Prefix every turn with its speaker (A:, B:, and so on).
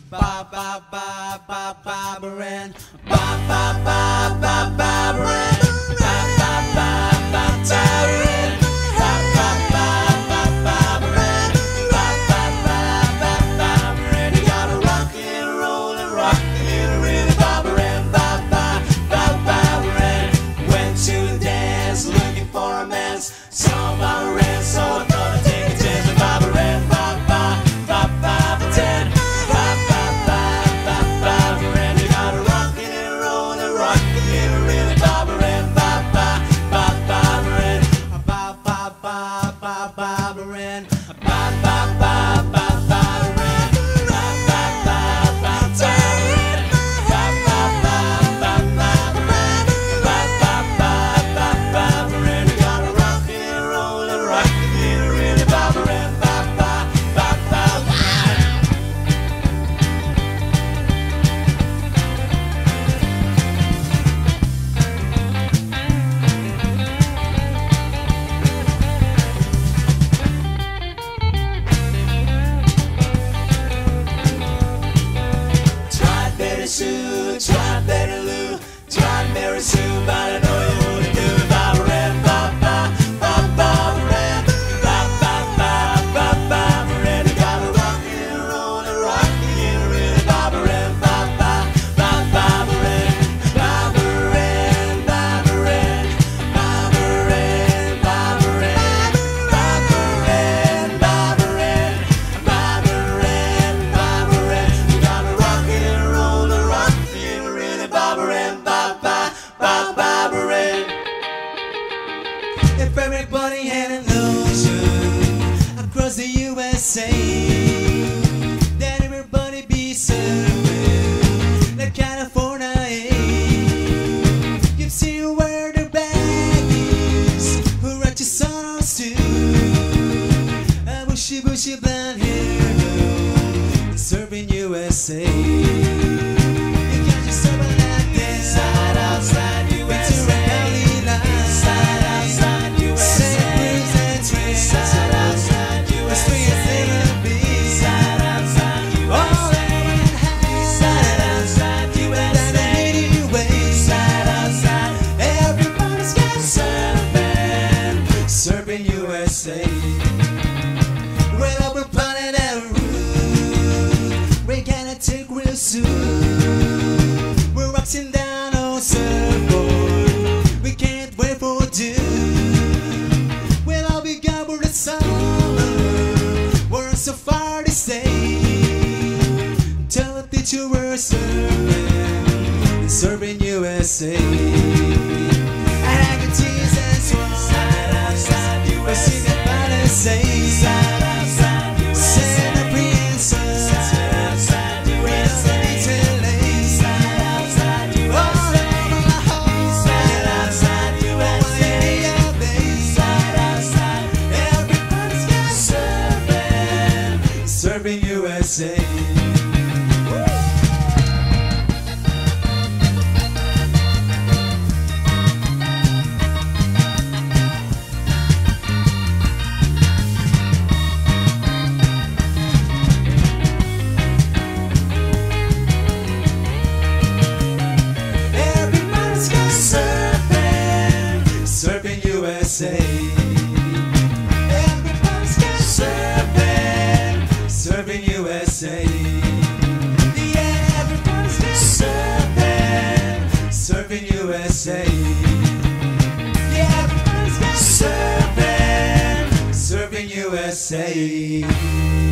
A: Ba ba ba ba Barbaran. Ba ba ba ba Barbaran. Ba ba ba ba Barbaran. Ba ba ba ba Barbaran. Ba ba ba ba Barbaran. You gotta rock and roll and rock and really Barbaran. Ba ba ba Barbaran. Went to the dance looking for a man's. Saw Barbaran, so I thought I'd take a chance with Barbaran. Ba ba ba ba ba. Sue, try better Lou, try Mary Sue, but I know you wouldn't do it. Barbaran, ba ba ba Barbaran, ba ba ba ba Barbaran. You gotta rock and roll and rock and really Barbaran, ba ba ba Barbaran, Barbaran, Barbaran, Barbaran, Barbaran, Barbaran, Barbaran, Barbaran, Barbaran. You gotta rock and roll. Barbaran, ba ba ba Barbaran. If everybody had an ocean across the USA, then everybody be surfing like California. You've seen where the bag is, who write your songs to, a bushy bushy blonde hair, serving USA. Well, we're planning a route we're gonna take real soon. We're rocking down on surfboard, we can't wait for June. Well, I'll be gone for the summer, we're so far to stay. Tell the teacher we're serving USA. And I can tease and swallow, we're singing by the same. Serving USA. Everybody's got surfing, serving USA. Everybody's got surfing, serving USA. Yeah, everybody's got surfing, serving USA. Yeah, everybody's got surfing, serving USA.